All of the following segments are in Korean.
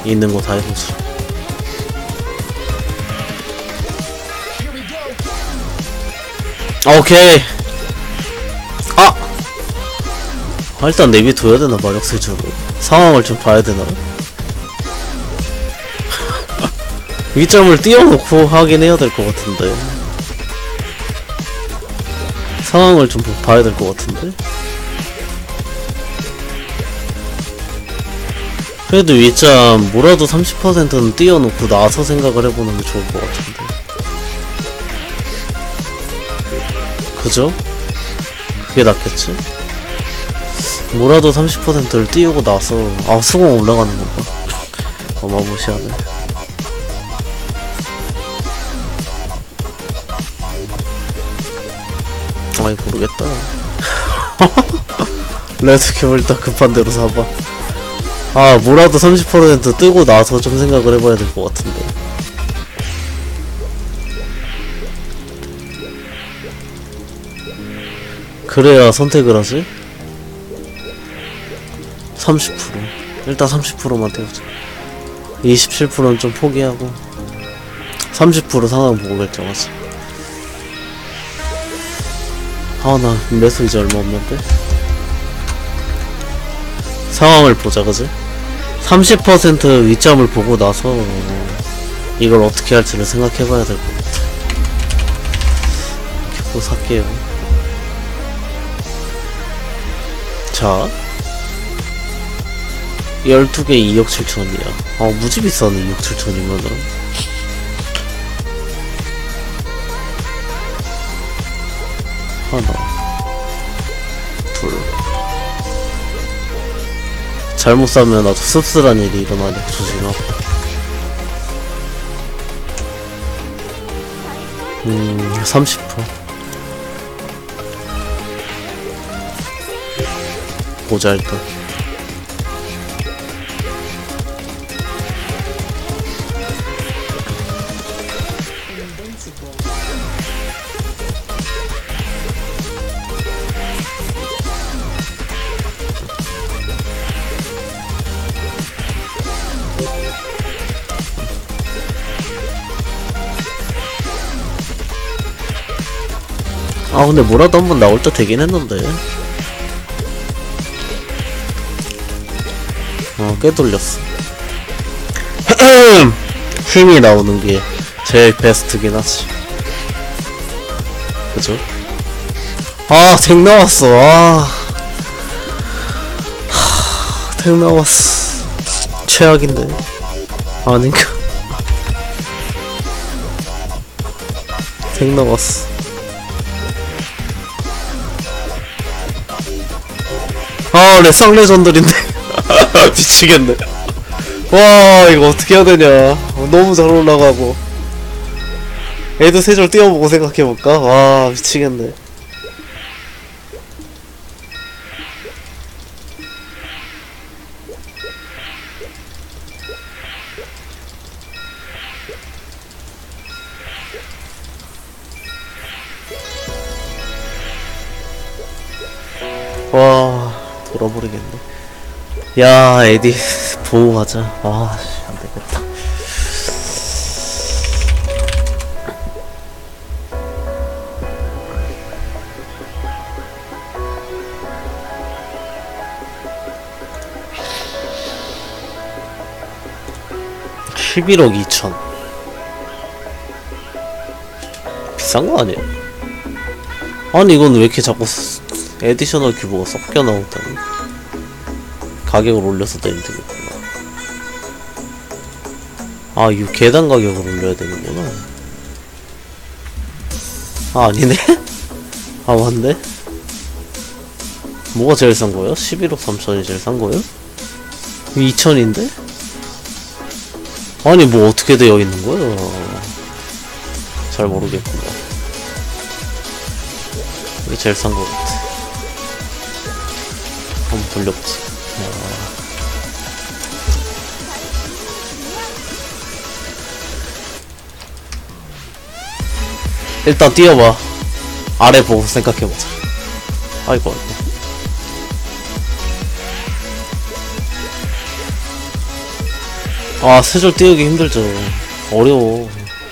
있는 거 다 해보자. 오케이. 일단 내비둬야 되나, 마력세주로. 상황을 좀 봐야 되나? 위점을 띄워놓고 하긴 해야 될 것 같은데. 상황을 좀 봐야 될 것 같은데. 그래도 위점 뭐라도 30%는 띄워놓고 나서 생각을 해보는 게 좋을 것 같은데. 그죠? 그게 낫겠지? 뭐라도 30%를 띄우고 나서 수공 올라가는 건가? 어마무시하네. 아이 모르겠다. 레드캡을 딱 급한 대로 사봐. 뭐라도 30% 뜨고 나서 좀 생각을 해봐야 될 것 같은데. 그래야 선택을 하지? 30%. 일단 30%만 띄우자. 27%는 좀 포기하고 30% 상황 보고 결정하자. 나 매수 이제 얼마 없는데? 상황을 보자, 그지? 30% 위점을 보고 나서 이걸 어떻게 할지를 생각해봐야 될 것 같아. 이렇게 또 살게요. 자, 12개 2억 7천이야. 무지 비싸네, 2억 7천이면은. 하나, 둘. 잘못 사면 아주 씁쓸한 일이 일어나니까 조심하고. 30%. 보자, 일단. 근데 뭐라도 한번 나올 때 되긴 했는데. 꽤 돌렸어. 힘이 나오는 게 제일 베스트긴 하지. 그죠? 덱 나왔어. 덱 나왔어. 최악인데. 아닌가? 덱 나왔어. 쌍레전들인데. 미치겠네. 와, 이거 어떻게 해야 되냐. 너무 잘 올라가고. 애도 세 줄 띄워보고 생각해볼까? 와, 미치겠네. 와, 돌아버리겠네. 야, 에디 보호하자. 안되겠다. (11억 2천) 비싼거 아니야? 아니 이건 왜 이렇게 자꾸 에디셔널 큐브가 섞여 나오다니. 가격을 올려서 때리면 되겠구나. 이 계단 가격을 올려야 되는구나. 아니네? 맞네? 뭐가 제일 싼 거예요? 11억 3천이 제일 싼 거예요? 2천인데? 아니 뭐 어떻게 되어 있는 거예요? 잘 모르겠구나. 이게 제일 싼 거 같아. 한번 돌려보자. 일단 띄워봐. 아래 보고 생각해보자. 아이고. 아, 세 줄 띄우기 힘들죠. 어려워.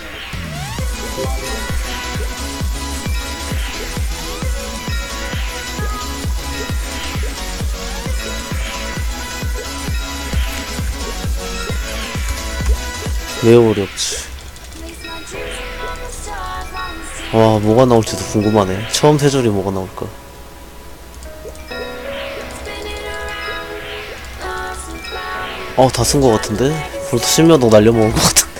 매우 어렵지. 와, 뭐가 나올지도 궁금하네. 처음 세 줄이 뭐가 나올까? 다 쓴 거 같은데? 벌써 신면도 날려먹은 거 같은데.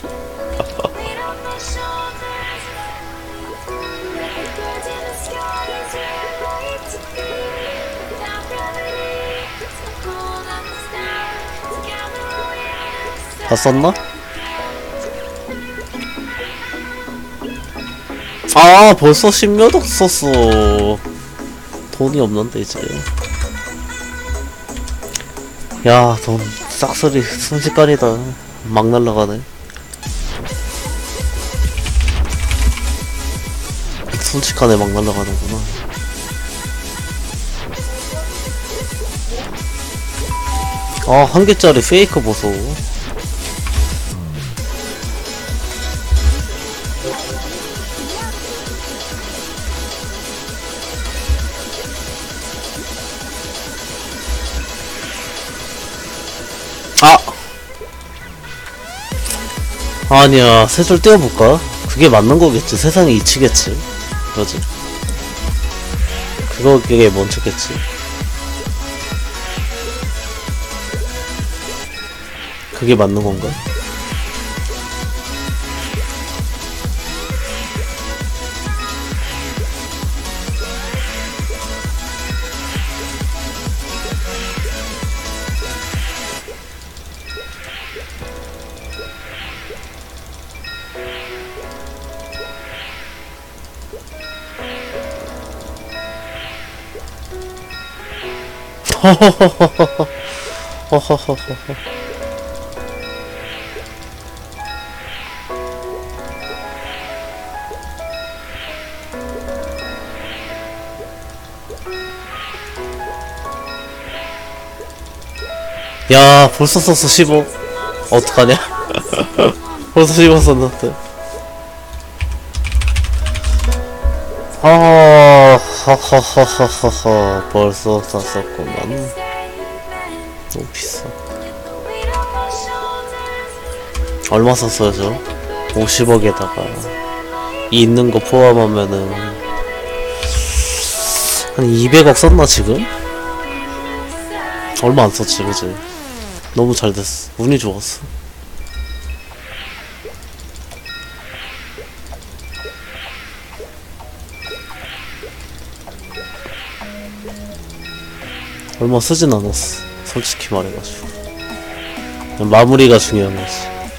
다 썼나? 아, 벌써 신면도 썼어. 돈이 없는데 이제. 야, 돈 싹쓸이 순식간이다. 막 날라가네. 순식간에 막 날라가는구나. 아, 한 개짜리 페이크 보소. 아니야, 세 줄 떼어볼까? 그게 맞는 거겠지. 세상이 이치겠지. 그러지. 그게 먼저겠지. 그게 맞는 건가? 허허허허허. 허허허허허. 야, 벌써 썼어. 15. 어떡하냐? 벌써 15 썼는데. 하하하하하. 벌써 샀었구만. 너무 비싸. 얼마 썼어요, 저? 50억에다가 있는 거 포함하면은 한 200억 썼나 지금? 얼마 안 썼지, 그지? 너무 잘 됐어. 운이 좋았어. 얼마 쓰진 않았어, 솔직히 말해가지고. 그냥 마무리가 중요한 거지.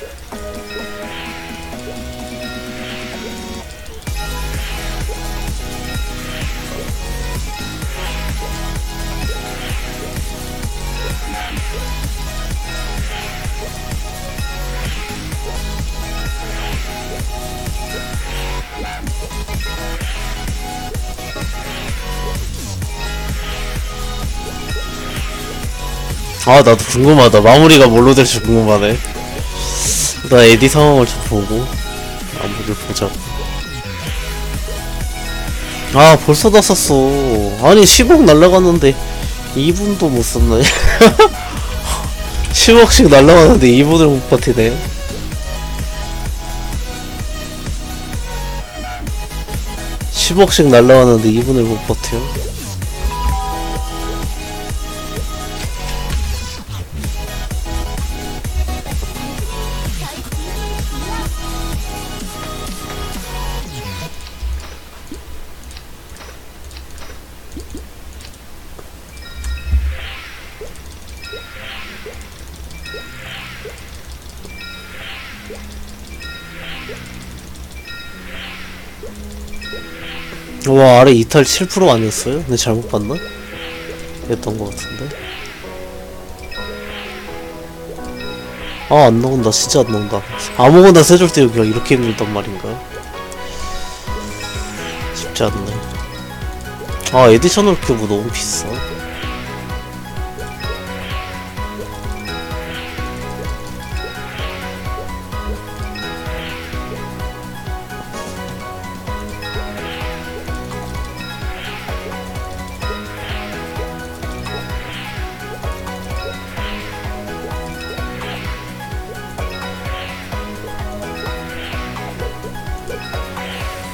아, 나도 궁금하다. 마무리가 뭘로 될지 궁금하네. 나 에디 상황을 좀 보고 마무리를 보자고. 아, 벌써 다 썼어. 아니, 10억 날라갔는데 2분도 못 썼네. 10억씩 날라갔는데 2분을 못 버티네. 10억씩 날라갔는데 2분을 못 버텨. 와, 아래 이탈 7% 아니었어요? 근데 잘못 봤나? 했던 것 같은데. 아, 안 나온다. 진짜 안 나온다. 아무거나 세줄 때 여기가 이렇게 힘들단 말인가? 쉽지 않네. 아, 에디셔널 큐브 너무 비싸.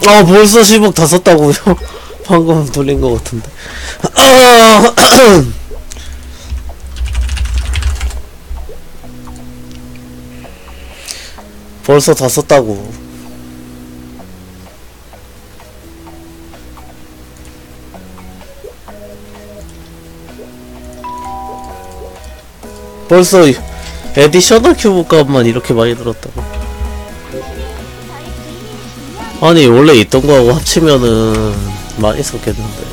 아 벌써 10억 다 썼다고요? 방금 돌린 것 같은데. 아, 벌써 다 썼다고. 벌써 에디셔널 큐브 값만 이렇게 많이 들었다고. 아니 원래 있던 거하고 합치면은 많이 썼겠는데.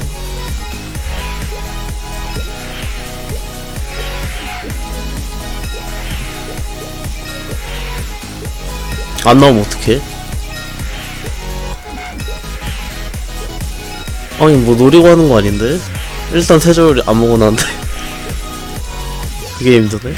안 나오면 어떡해? 아니 뭐 노리고 하는 거 아닌데? 일단 세 줄 아무거나 한데. 그게 힘드네.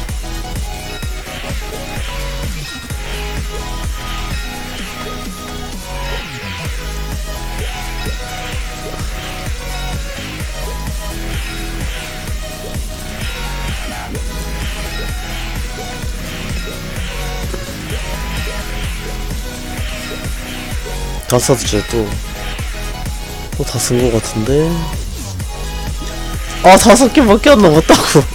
다 썼지 또 다 쓴 거 같은데. 아 5개밖에 안 남았다고.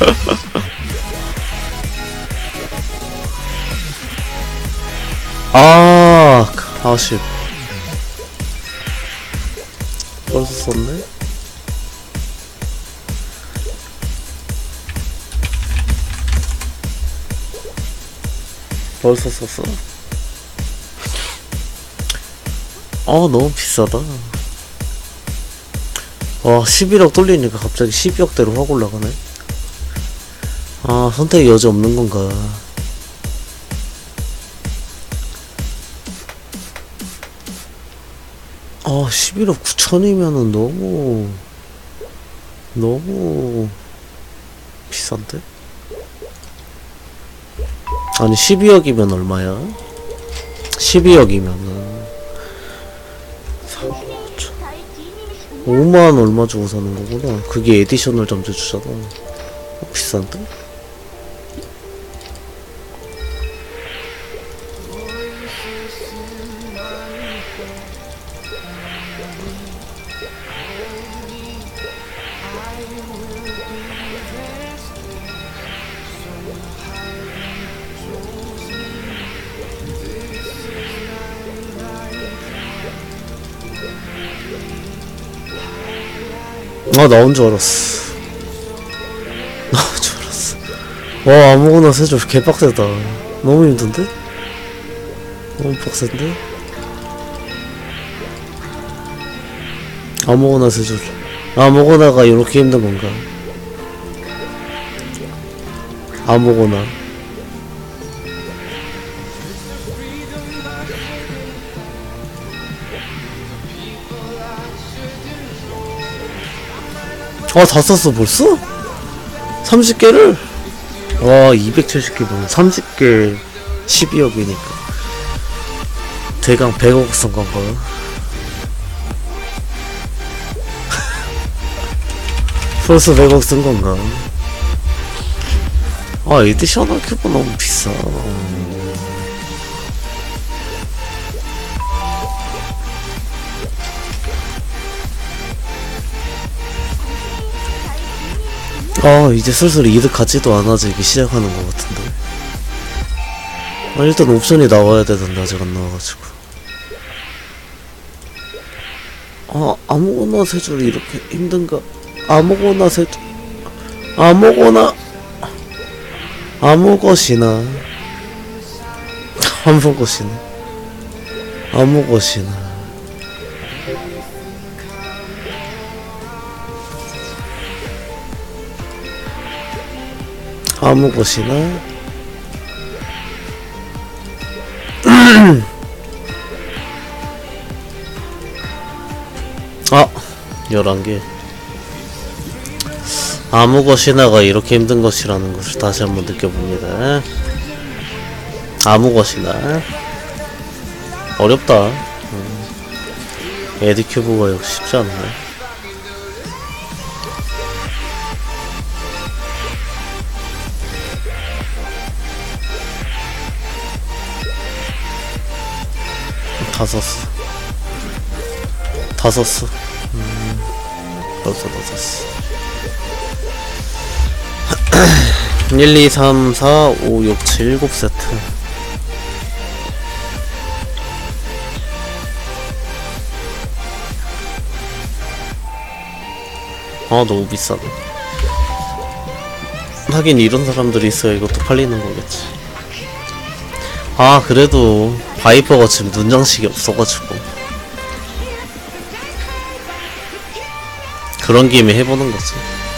아 아쉽. 벌써 썼네. 벌써 썼어. 아 너무 비싸다. 와 11억 돌리니까 갑자기 12억대로 확 올라가네. 아 선택의 여지 없는 건가. 아 11억 9천이면은 너무 비싼데? 아니 12억이면 얼마야? 12억이면은 5만 얼마 주고 사는 거구나. 그게 에디셔널 점수 주잖아. 비싼데? 아 나온 줄 알았어. 나온 줄 알았어. 와 아무거나 세줄 개빡세다. 너무 힘든데? 너무 빡센데? 아무거나 세줄. 아무거나가 이렇게 힘든 건가? 아무거나. 아 다 썼어 벌써? 30개를? 와 270개면 30개 12억이니까 대강 100억 쓴 건가? 벌써 100억 쓴 건가? 아 에디셔널 큐브 너무 비싸. 아 이제 슬슬 이득 같지도 않아지기 시작하는 것 같은데. 아 일단 옵션이 나와야 되던데 아직 안 나와가지고. 아 아무거나 세 줄이 이렇게 힘든가? 아무거나 세 줄. 아무거나 아무것이나 아무것이나 아무것이나 아무것이나. 아 11개. 아무것이나가 이렇게 힘든 것이라는 것을 다시 한번 느껴봅니다. 아무것이나 어렵다. 에디큐브가 역시 쉽지 않네. 다 썼어. 다 썼어. 벌써 다 썼어. 1, 2, 3, 4, 5, 6, 7, 7세트. 아, 너무 비싸네. 하긴 이런 사람들이 있어야 이것도 팔리는 거겠지. 아, 그래도 바이퍼가 지금 눈장식이 없어가지고 그런 김에 해보는 거지.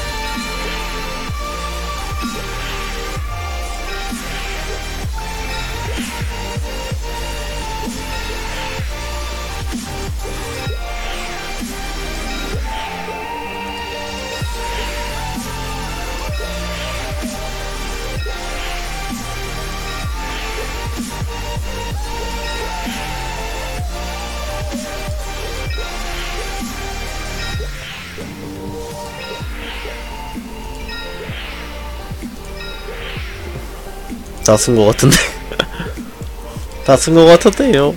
다 쓴 거 같은데. 다 쓴 거 같은데요.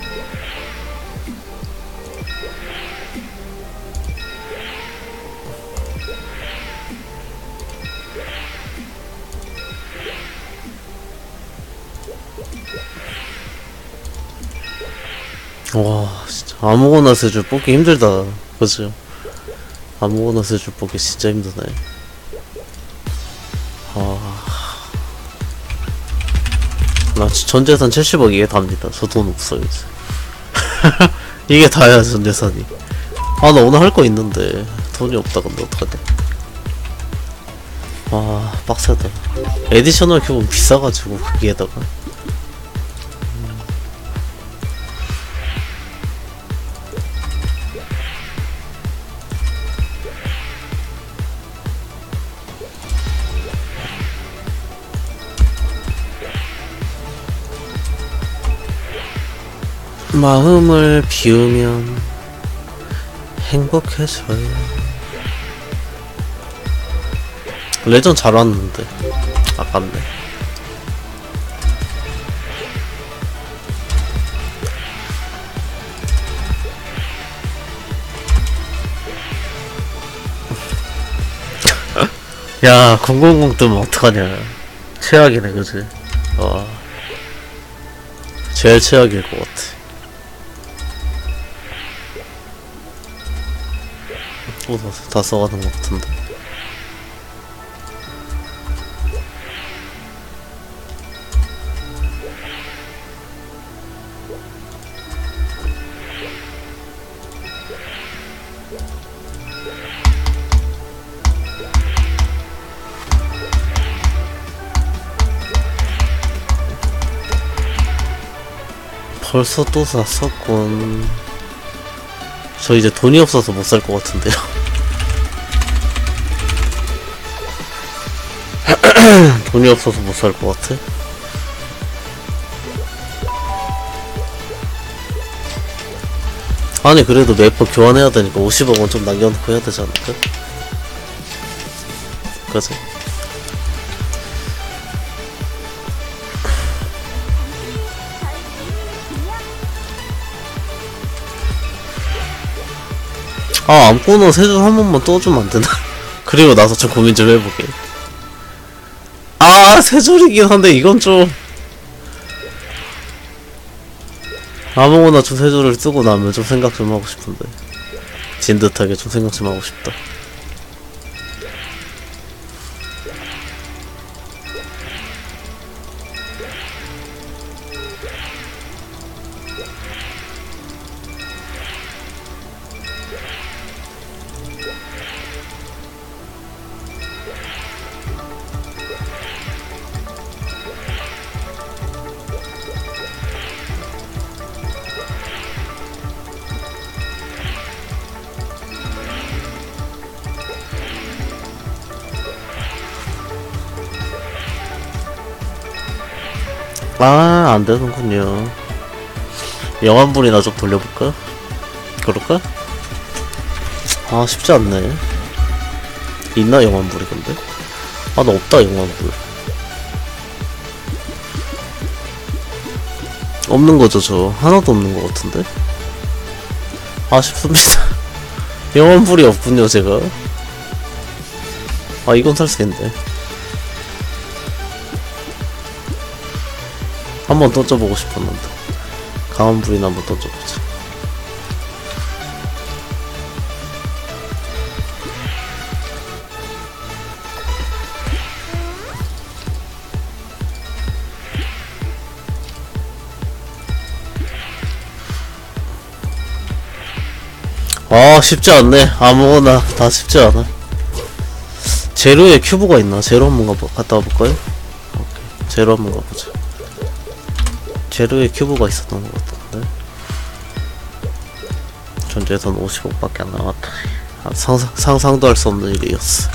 와, 진짜 아무거나 세 줄 뽑기 힘들다. 그죠? 아무거나 세 줄 뽑기 진짜 힘드네. 나 전재산 70억 이게 답니다. 저 돈 없어요 이제. 이게 다야 전재산이. 아, 나 오늘 할 거 있는데 돈이 없다. 근데 어떡하냐. 아, 빡세다. 에디셔널 큐브는 비싸가지고 거기에다가 마음을 비우면 행복해져요. 레전 잘 왔는데 아깝네. 야, 000 뜨면 어떡하냐. 최악이네, 그지? 와, 제일 최악일 것 같아. 다 써가는 것 같은데. 벌써 또 샀었군. 저 이제 돈이 없어서 못 살 것 같은데요. 돈이 없어서 못 살 것 같아. 아니, 그래도 매번 교환해야 되니까 50억은 좀 남겨놓고 해야 되지 않을까? 그치? 아, 암코너 세 줄 한 번만 떠주면 안 되나? 그리고 나서 좀 고민 좀 해보게. 아, 세 줄이긴 한데 이건 좀 아무거나 좀 세 줄을 쓰고 나면 좀 생각 좀 하고 싶은데. 진듯하게 좀 생각 좀 하고 싶다. 아, 안 되는군요. 영환불이나 좀 돌려볼까? 그럴까? 아, 쉽지 않네. 있나, 영환불이 근데? 아, 나 없다, 영환불. 없는 거죠, 저. 하나도 없는 거 같은데? 아쉽습니다. 영원불이 없군요 제가. 아 이건 살 수 있는데 한번 던져보고 싶었는데 강한 불이나 한번 던져보자. 아 쉽지 않네. 아무거나 다 쉽지 않아. 제로에 큐브가 있나? 제로 한번 갔다 와볼까요? 오케이. 제로 한번 가보자. 제로에 큐브가 있었던 것 같은데 전제에선 55밖에 안 남았다. 아, 상상도 할 수 없는 일이었어.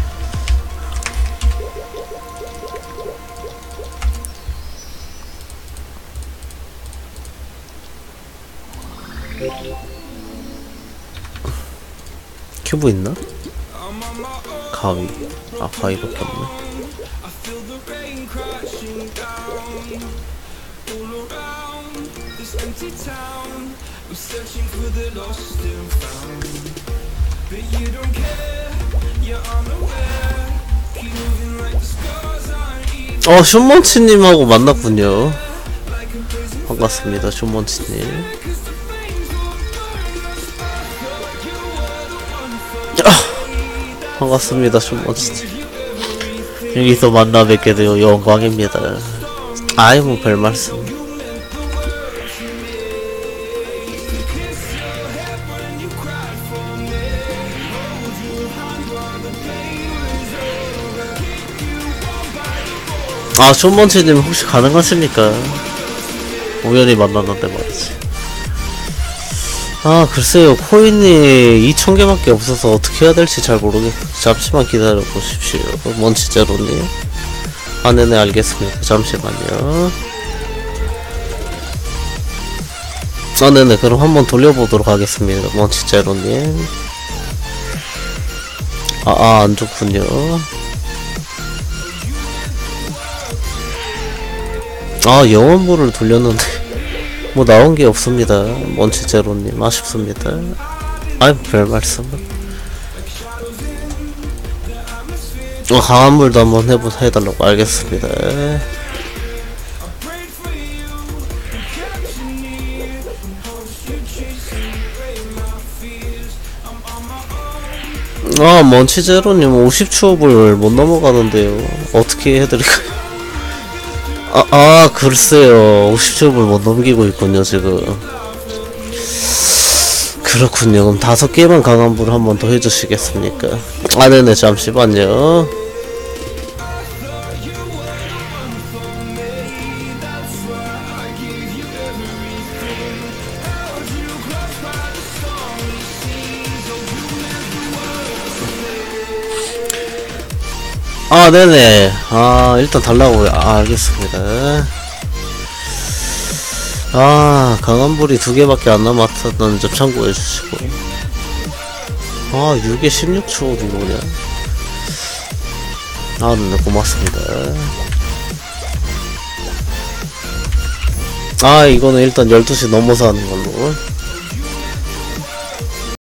큐브 있나? 가위. 아 가위밖에 없네. 슈먼치님하고 만났군요. 반갑습니다 슈먼치님. 반갑습니다 슈먼치님. 여기서 만나 뵙게 되어 영광입니다. 아이고 별말씀. 아 슈먼치님 혹시 가능하십니까? 우연히 만났는데 말이지. 아 글쎄요 코인이 2000개밖에 없어서 어떻게 해야 될지 잘 모르겠. 잠시만 기다려 보십시오 먼치제로님. 아 네네 알겠습니다. 잠시만요. 아 네네 그럼 한번 돌려보도록 하겠습니다 먼치제로님. 안 좋군요. 아 영원부를 돌렸는데 뭐 나온게 없습니다 먼치제로님. 아쉽습니다. 아이 별말씀. 강한물도 한번 해달라고. 알겠습니다. 먼치제로님 50추업을 못 넘어가는데요. 어떻게 해드릴까요? 글쎄요 50추업을 못 넘기고 있군요 지금. 그렇군요. 그럼 5개만 강한불 한 번 더 해주시겠습니까? 네네 잠시만요. 네네. 일단 달라고요. 알겠습니다. 강한불이 2개밖에 안 남았다는 점 참고해 주시고. 6에 16초 이거냐? 네, 고맙습니다. 이거는 일단 12시 넘어서 하는 걸로.